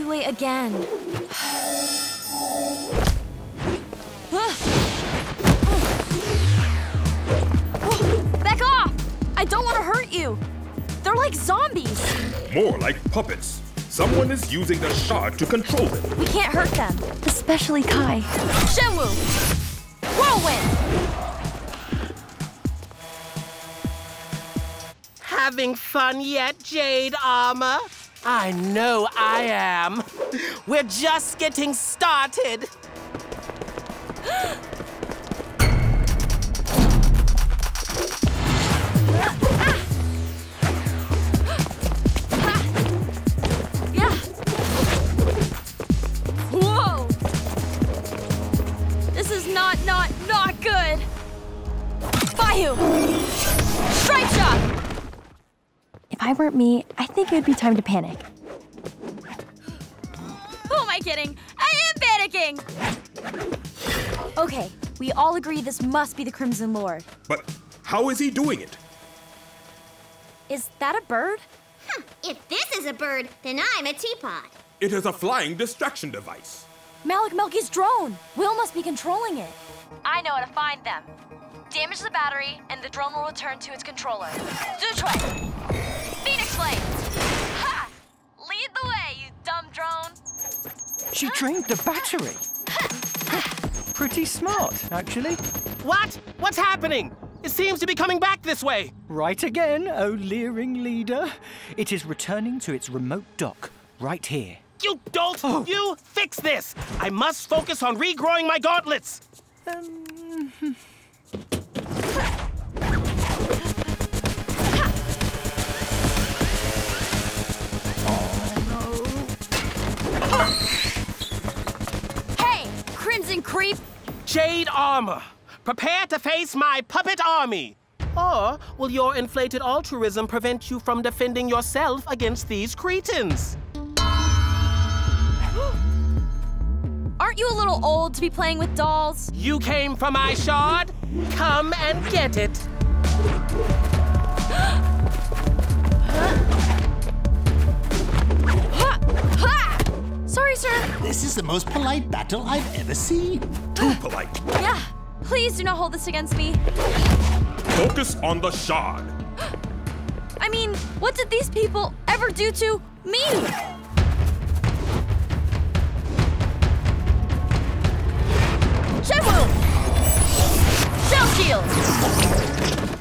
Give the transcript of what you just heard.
too late again. Back off! I don't want to hurt you. They're like zombies. More like puppets. Someone is using the shard to control them. We can't hurt them, especially Kai. Shenwu! Whirlwind! Having fun yet, Jade Armour? I know I am. We're just getting started. Whoa! This is not good. Bayou! Strike shot! If I weren't me, I think it would be time to panic. Who am I kidding? I am panicking! Okay, we all agree this must be the Crimson Lord. But how is he doing it? Is that a bird? If this is a bird, then I'm a teapot. It is a flying distraction device. Malik Melky's drone. Will must be controlling it. I know how to find them. Damage the battery, and the drone will return to its controller. Zuchue! Phoenix Flames! Ha! Lead the way, you dumb drone! She drained the battery. Pretty smart, actually. What? What's happening? It seems to be coming back this way. Right again, oh leering leader. It is returning to its remote dock, right here. You dolt! Oh. You fix this! I must focus on regrowing my gauntlets! Hey, Crimson Creep! Jade Armour, prepare to face my puppet army. Or will your inflated altruism prevent you from defending yourself against these cretins? Aren't you a little old to be playing with dolls? You came for my shard? Come and get it. Sorry, sir. This is the most polite battle I've ever seen. Too polite. Yeah, please do not hold this against me. Focus on the shard. I mean, what did these people ever do to me? Shenwu! Shell Shield!